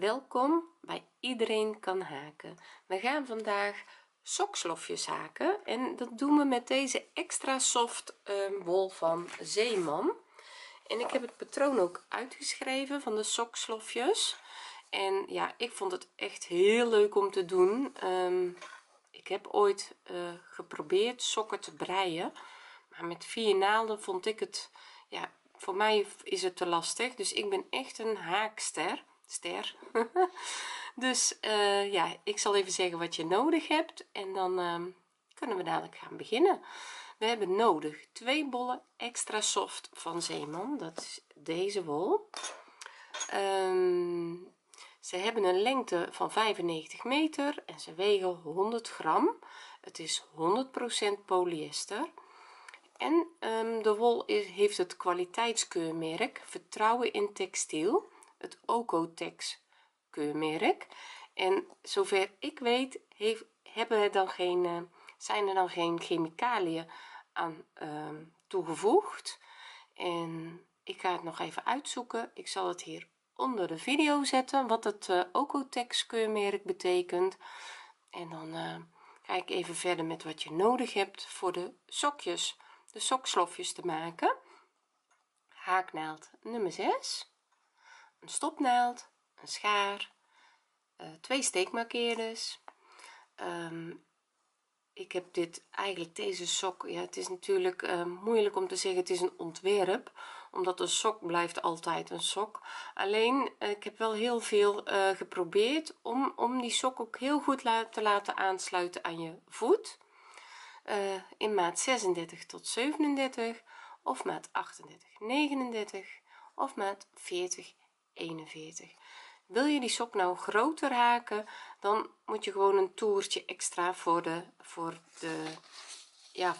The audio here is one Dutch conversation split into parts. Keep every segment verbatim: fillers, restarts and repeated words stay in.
Welkom bij Iedereen kan haken. We gaan vandaag sokslofjes haken en dat doen we met deze extra soft uh, wol van Zeeman. En ik heb het patroon ook uitgeschreven van de sokslofjes. En ja, ik vond het echt heel leuk om te doen. Um, ik heb ooit uh, geprobeerd sokken te breien, maar met vier naalden vond ik het, ja, voor mij is het te lastig. Dus ik ben echt een haakster. ster dus uh, ja, ik zal even zeggen wat je nodig hebt en dan uh, kunnen we dadelijk gaan beginnen. We hebben nodig twee bollen extra soft van Zeeman, dat is deze wol. Um, ze hebben een lengte van vijfennegentig meter en ze wegen honderd gram. Het is honderd procent polyester en um, de wol is, heeft het kwaliteitskeurmerk Vertrouwen in Textiel, het Ocotex keurmerk. En zover ik weet heeft, hebben we dan geen, uh, zijn er dan geen chemicaliën aan uh, toegevoegd. En ik ga het nog even uitzoeken. Ik zal het hier onder de video zetten wat het uh, Ocotex keurmerk betekent. En dan uh, ga ik even verder met wat je nodig hebt voor de sokjes, de sokslofjes te maken. Haaknaald nummer zes, een stopnaald, een schaar, uh, twee steekmarkeerders. Um, ik heb dit eigenlijk deze sok, ja, het is natuurlijk uh, moeilijk om te zeggen het is een ontwerp, omdat een sok blijft altijd een sok. Alleen uh, ik heb wel heel veel uh, geprobeerd om om die sok ook heel goed la te laten aansluiten aan je voet, uh, in maat zesendertig tot zevenendertig of maat achtendertig negenendertig of maat veertig eenenveertig. Wil je die sok nou groter haken, dan moet je gewoon een toertje extra voor de voor de ja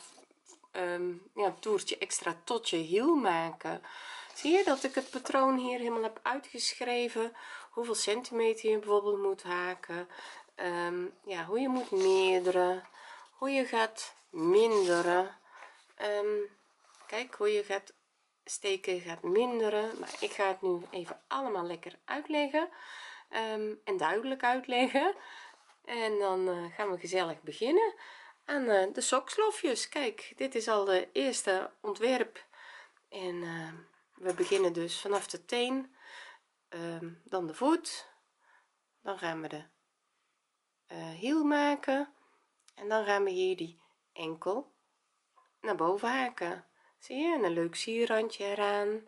um, ja een toertje extra tot je hiel maken. Zie je dat ik het patroon hier helemaal heb uitgeschreven, hoeveel centimeter je bijvoorbeeld moet haken, um, ja, hoe je moet meerderen, hoe je gaat minderen, um, kijk hoe je gaat steken, gaat minderen. Maar ik ga het nu even allemaal lekker uitleggen um, en duidelijk uitleggen en dan uh, gaan we gezellig beginnen aan uh, de sokslofjes. Kijk, dit is al de eerste ontwerp en uh, we beginnen dus vanaf de teen, um, dan de voet, dan gaan we de uh, hiel maken en dan gaan we hier die enkel naar boven haken. Zie je, en een leuk sierrandje eraan.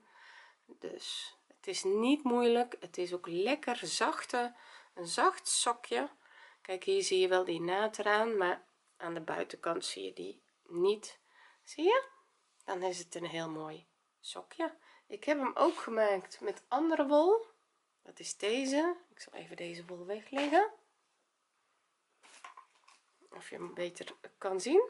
Dus het is niet moeilijk, het is ook lekker zachte, een zacht sokje. Kijk, hier zie je wel die naad eraan, maar aan de buitenkant zie je die niet. Zie je, dan is het een heel mooi sokje. Ik heb hem ook gemaakt met andere wol, dat is deze. Ik zal even deze wol wegleggen, of je hem beter kan zien.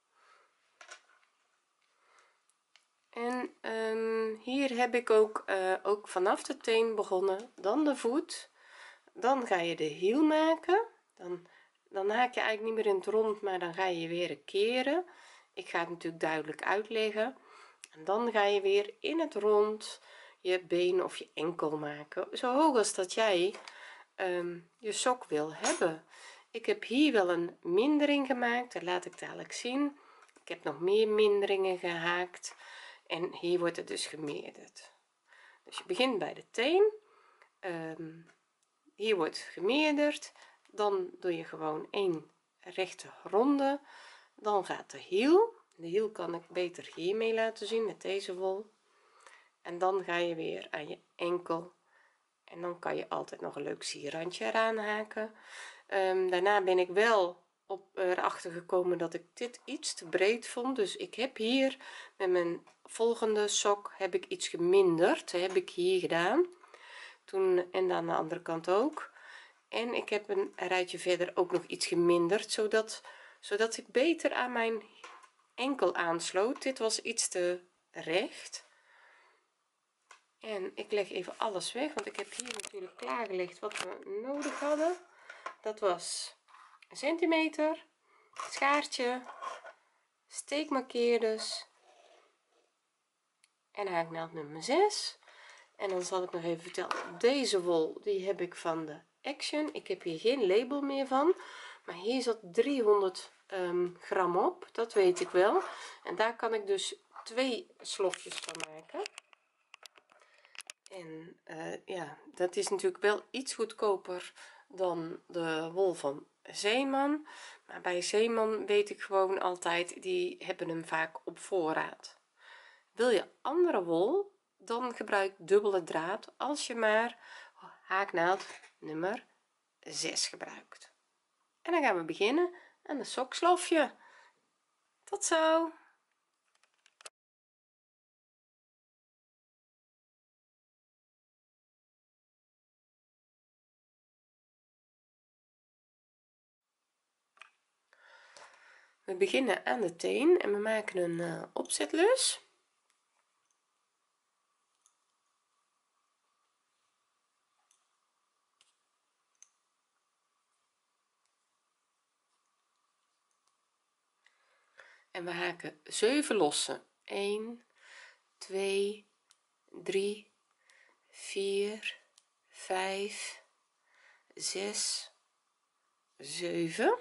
En um, hier heb ik ook uh, ook vanaf de teen begonnen, dan de voet, dan ga je de hiel maken, dan dan haak je eigenlijk niet meer in het rond, maar dan ga je weer keren. Ik ga het natuurlijk duidelijk uitleggen en dan ga je weer in het rond je been of je enkel maken, zo hoog als dat jij um, je sok wil hebben. Ik heb hier wel een mindering gemaakt, dat laat ik dadelijk zien. Ik heb nog meer minderingen gehaakt en hier wordt het dus gemeerderd. Dus je begint bij de teen, um, hier wordt gemeerderd, dan doe je gewoon één rechte ronde, dan gaat de hiel, de hiel kan ik beter hiermee laten zien met deze wol, en dan ga je weer aan je enkel en dan kan je altijd nog een leuk sierrandje eraan haken. Um, daarna ben ik wel op erachter gekomen dat ik dit iets te breed vond, dus ik heb hier met mijn volgende sok heb ik iets geminderd, dat heb ik hier gedaan toen en aan de andere kant ook, en ik heb een rijtje verder ook nog iets geminderd, zodat zodat ik beter aan mijn enkel aansloot. Dit was iets te recht en ik leg even alles weg, want ik heb hier natuurlijk klaargelegd wat we nodig hadden. Dat was een centimeter, schaartje, steekmarkeerders en haaknaald nummer zes. En dan zal ik nog even vertellen, deze wol die heb ik van de Action. Ik heb hier geen label meer van, maar hier zat driehonderd um, gram op, dat weet ik wel. En daar kan ik dus twee slofjes van maken. En uh, ja, dat is natuurlijk wel iets goedkoper dan de wol van Zeeman, maar bij Zeeman weet ik gewoon altijd, die hebben hem vaak op voorraad. Wil je andere wol, dan gebruik dubbele draad als je maar haaknaald nummer zes gebruikt. En dan gaan we beginnen aan de sokslofje. Tot zo. We beginnen aan de teen en we maken een uh, opzetlus. En we haken zeven lossen. een twee drie vier vijf zes zeven.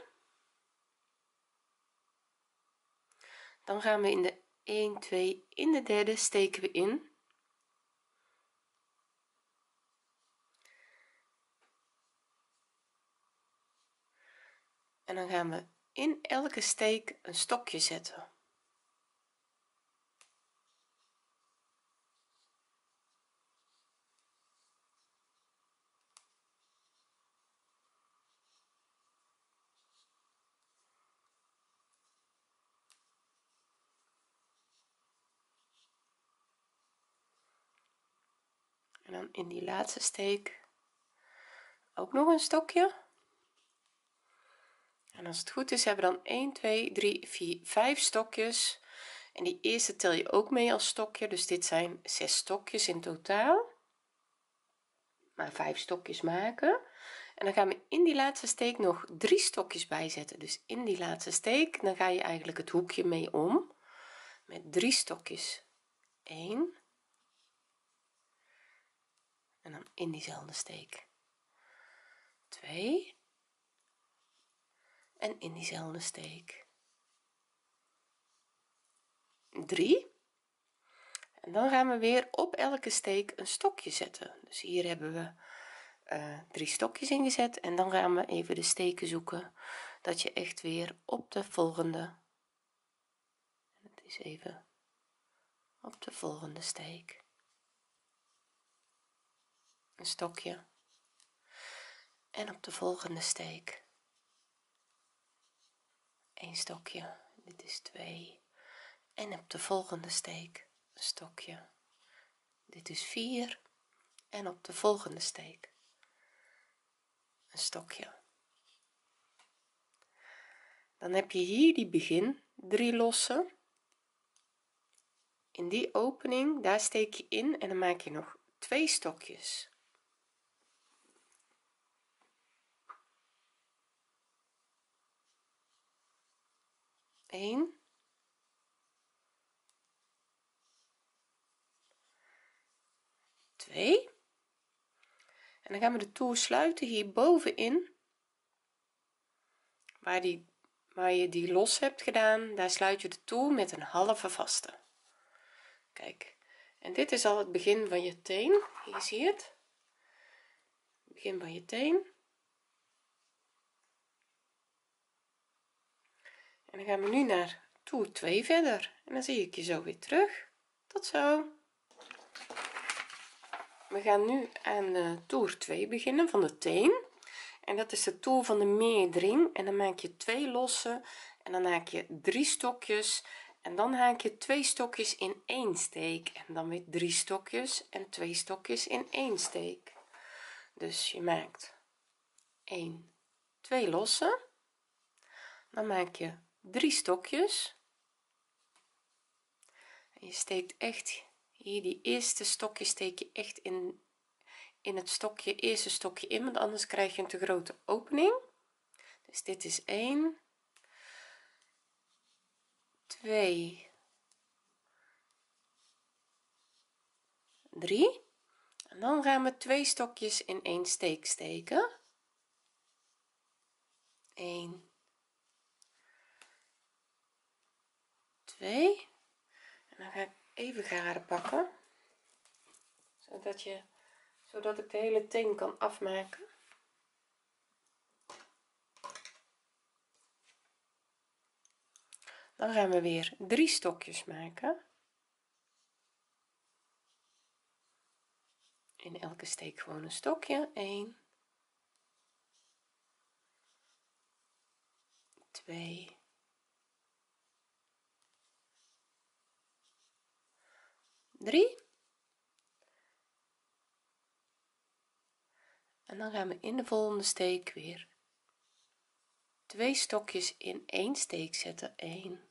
Dan gaan we in de een twee in de derde steken we in en dan gaan we in elke steek een stokje zetten. En dan in die laatste steek ook nog een stokje. En als het goed is hebben we dan een twee drie vier vijf stokjes en die eerste tel je ook mee als stokje, dus dit zijn zes stokjes in totaal, maar vijf stokjes maken. En dan gaan we in die laatste steek nog drie stokjes bijzetten, dus in die laatste steek dan ga je eigenlijk het hoekje mee om met drie stokjes. een en dan in diezelfde steek twee en in diezelfde steek drie. En dan gaan we weer op elke steek een stokje zetten, dus hier hebben we uh, drie stokjes ingezet en dan gaan we even de steken zoeken dat je echt weer op de volgende, het is even op de volgende steek een stokje en op de volgende steek een stokje, dit is twee, en op de volgende steek een stokje, dit is vier, en op de volgende steek een stokje. Dan heb je hier die begin drie lossen, in die opening daar steek je in en dan maak je nog twee stokjes. een twee en dan gaan we de toer sluiten hier bovenin waar die waar je die los hebt gedaan, daar sluit je de toer met een halve vaste. Kijk, en dit is al het begin van je teen, hier zie je het begin van je teen. En dan gaan we nu naar toer twee verder en dan zie ik je zo weer terug. Tot zo. We gaan nu aan uh, toer twee beginnen van de teen en dat is de toer van de meerdering en dan maak je twee lossen en dan haak je drie stokjes en dan haak je twee stokjes in één steek en dan weer drie stokjes en twee stokjes in één steek, dus je maakt een twee lossen, dan maak je drie stokjes en je steekt echt hier die eerste stokje steek je echt in in het stokje eerste stokje in, want anders krijg je een te grote opening. Dus dit is een twee drie en dan gaan we twee stokjes in één steek steken. een, twee, en dan ga ik even garen pakken, zodat je zodat ik de hele teen kan afmaken. Dan gaan we weer drie stokjes maken. In elke steek gewoon een stokje. een, twee, drie. En dan gaan we in de volgende steek weer twee stokjes in één steek zetten. een,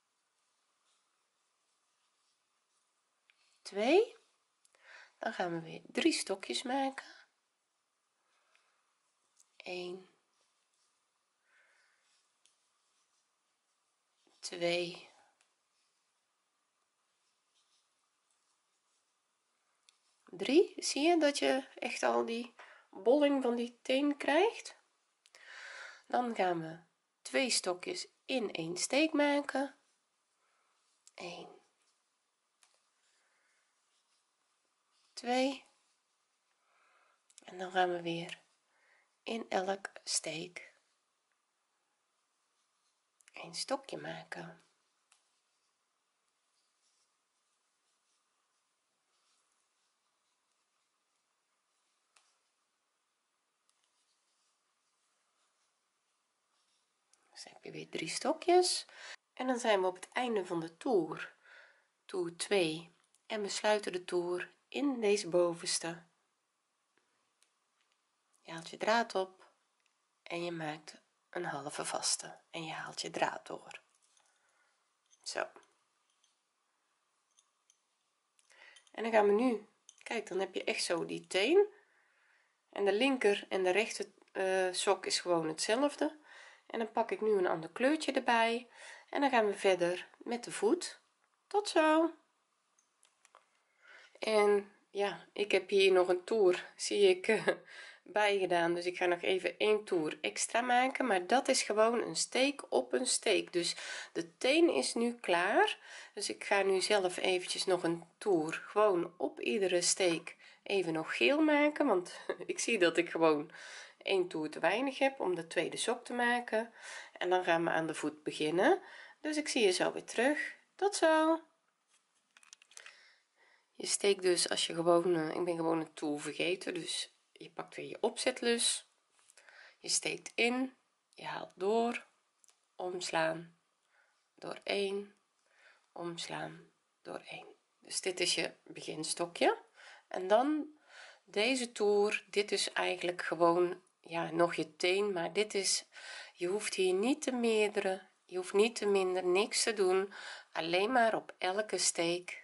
twee. Dan gaan we weer drie stokjes maken. een, twee, drie. Zie je dat je echt al die bolling van die teen krijgt? Dan gaan we twee stokjes in één steek maken. een, twee, en dan gaan we weer in elk steek een stokje maken. Dus heb je weer drie stokjes en dan zijn we op het einde van de toer, toer twee, en we sluiten de toer in deze bovenste. Je haalt je draad op en je maakt een halve vaste en je haalt je draad door. Zo, en dan gaan we nu, kijk, dan heb je echt zo die teen, en de linker en de rechter uh, sok is gewoon hetzelfde. En dan pak ik nu een ander kleurtje erbij en dan gaan we verder met de voet. Tot zo. En ja, ik heb hier nog een toer, zie ik, uh, bij gedaan, dus ik ga nog even één toer extra maken, maar dat is gewoon een steek op een steek. Dus de teen is nu klaar, dus ik ga nu zelf eventjes nog een toer gewoon op iedere steek even nog geel maken, want ik zie dat ik gewoon één toer te weinig heb om de tweede sok te maken. En dan gaan we aan de voet beginnen, dus ik zie je zo weer terug. Tot zo. Je steekt dus, als je gewoon uh, ik ben gewoon een toer vergeten, dus je pakt weer je opzetlus, je steekt in, je haalt door, omslaan, door één, omslaan, door één. Dus dit is je beginstokje. En dan deze toer, dit is eigenlijk gewoon, ja, nog je teen, maar dit is, je hoeft hier niet te meerdere, je hoeft niet te minder, niks te doen, alleen maar op elke steek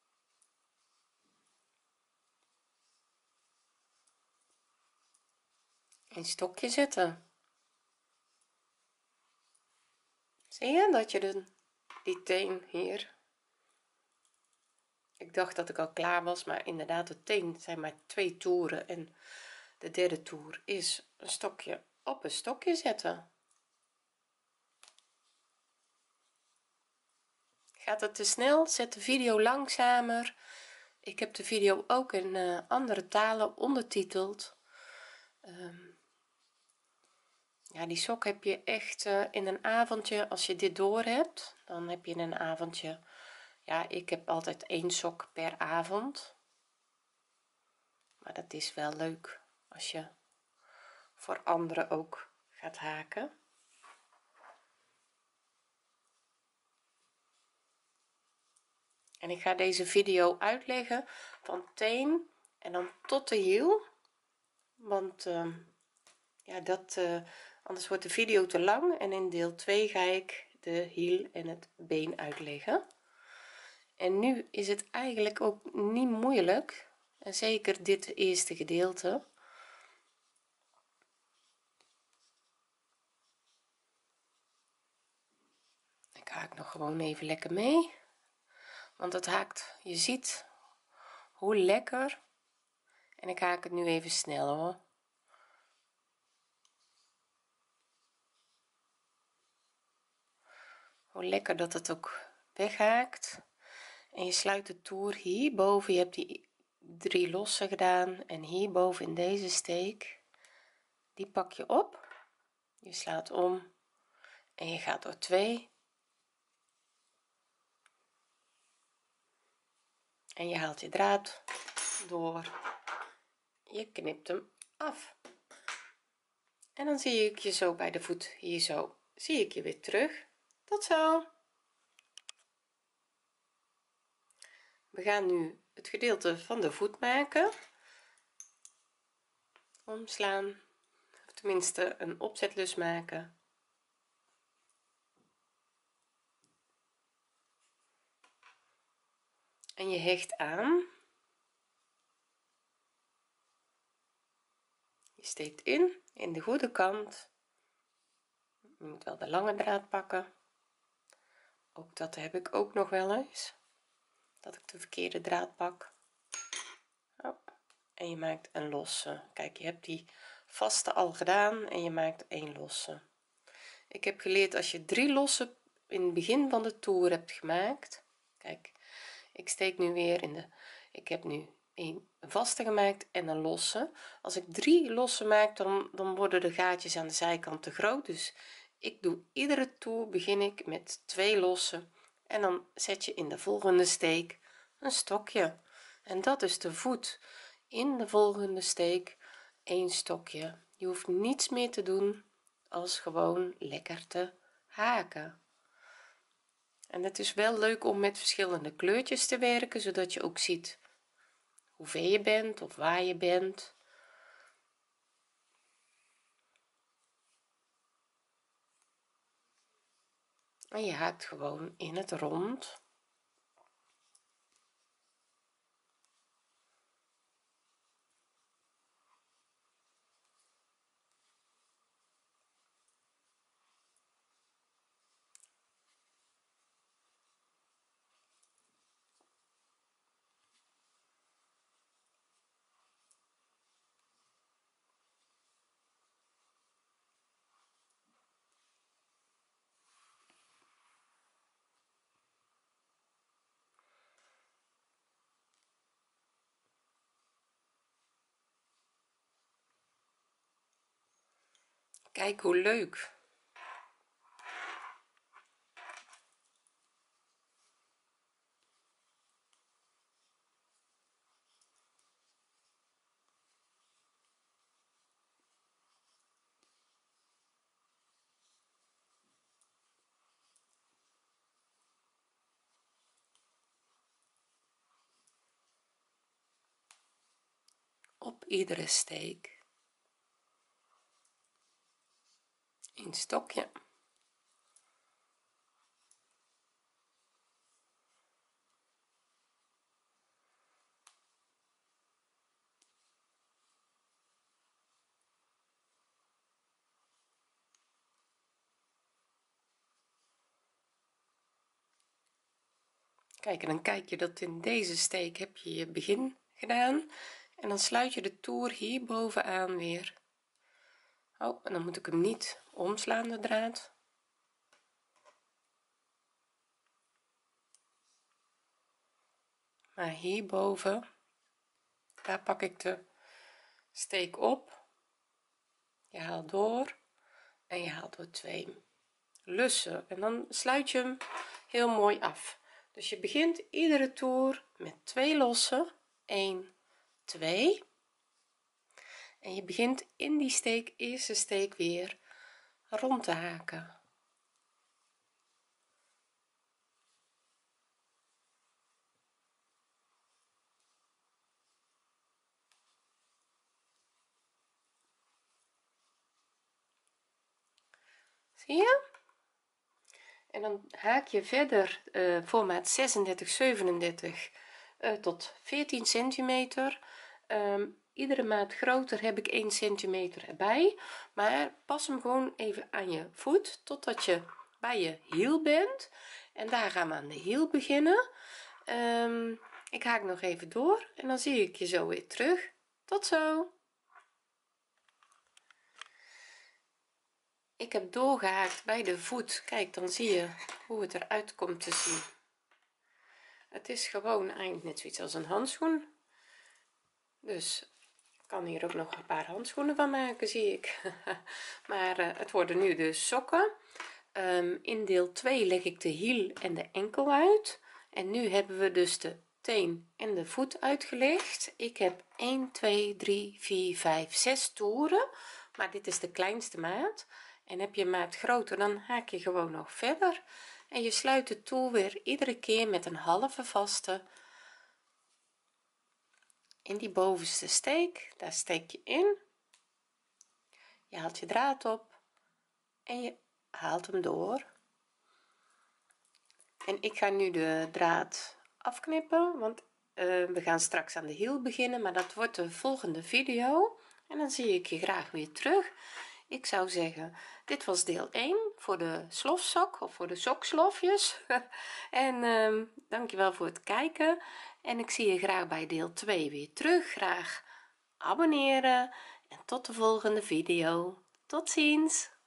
een stokje zetten. Zie je dat je de, die teen hier, ik dacht dat ik al klaar was, maar inderdaad de teen zijn maar twee toeren en de derde toer is een stokje op een stokje zetten. Gaat het te snel, zet de video langzamer. Ik heb de video ook in uh, andere talen ondertiteld. Um, ja, die sok heb je echt uh, in een avondje, als je dit door hebt, dan heb je in een avondje, ja, ik heb altijd één sok per avond, maar dat is wel leuk als je voor anderen ook gaat haken. En ik ga deze video uitleggen van teen en dan tot de hiel, want uh, ja, dat uh, anders wordt de video te lang, en in deel twee ga ik de hiel en het been uitleggen. En nu is het eigenlijk ook niet moeilijk, en zeker dit eerste gedeelte. Ik haak nog gewoon even lekker mee, want het haakt, je ziet hoe lekker en ik haak het nu even snel hoor. Hoe lekker dat het ook weghaakt. En je sluit de toer hierboven, je hebt die drie losse gedaan en hierboven in deze steek, die pak je op, je slaat om en je gaat door twee en je haalt je draad door, je knipt hem af en dan zie ik je zo bij de voet hier zo zie ik je weer terug. Tot zo. We gaan nu het gedeelte van de voet maken, omslaan of tenminste een opzetlus maken en je hecht aan, je steekt in in de goede kant, je moet wel de lange draad pakken, ook dat heb ik ook nog wel eens, dat ik de verkeerde draad pak. Oh. En je maakt een losse. Kijk, je hebt die vaste al gedaan en je maakt een losse. Ik heb geleerd als je drie losse in het begin van de toer hebt gemaakt, kijk, ik steek nu weer in de, ik heb nu een vaste gemaakt en een losse. Als ik drie losse maak, dan dan worden de gaatjes aan de zijkant te groot, dus ik doe iedere toer begin ik met twee losse en dan zet je in de volgende steek een stokje en dat is de voet. In de volgende steek een stokje. Je hoeft niets meer te doen als gewoon lekker te haken. En het is wel leuk om met verschillende kleurtjes te werken, zodat je ook ziet hoe ver je bent of waar je bent. En je haakt gewoon in het rond. Kijk hoe leuk. Op iedere steek een stokje. Kijk, en dan kijk je dat in deze steek heb je je begin gedaan en dan sluit je de toer hier bovenaan weer. Oh, en dan moet ik hem niet omslaan, de draad, maar hierboven, daar pak ik de steek op, je haalt door en je haalt door twee lussen en dan sluit je hem heel mooi af. Dus je begint iedere toer met twee lossen, een, twee, en je begint in die steek, eerste steek weer rond te haken. Zie je? En dan haak je verder uh, formaat zesendertig zevenendertig uh, tot veertien centimeter. Um, iedere maat groter heb ik één centimeter erbij, maar pas hem gewoon even aan je voet totdat je bij je hiel bent en daar gaan we aan de hiel beginnen. um, ik haak nog even door en dan zie ik je zo weer terug. tot zo. Ik heb doorgehaakt bij de voet. Kijk, dan zie je hoe het eruit komt te zien. Het is gewoon eigenlijk net zoiets als een handschoen, dus ik kan hier ook nog een paar handschoenen van maken, zie ik. Maar uh, het worden nu de sokken. um, in deel twee leg ik de hiel en de enkel uit en nu hebben we dus de teen en de voet uitgelegd. Ik heb een twee drie vier vijf zes toeren, maar dit is de kleinste maat, en heb je een maat groter dan haak je gewoon nog verder en je sluit de toer weer iedere keer met een halve vaste in die bovenste steek. Daar steek je in, je haalt je draad op en je haalt hem door, en ik ga nu de draad afknippen, want uh, we gaan straks aan de hiel beginnen, maar dat wordt de volgende video en dan zie ik je graag weer terug. Ik zou zeggen, dit was deel één voor de slofsok of voor de sokslofjes en um, dankjewel voor het kijken en ik zie je graag bij deel twee weer terug. Graag abonneren en tot de volgende video. Tot ziens.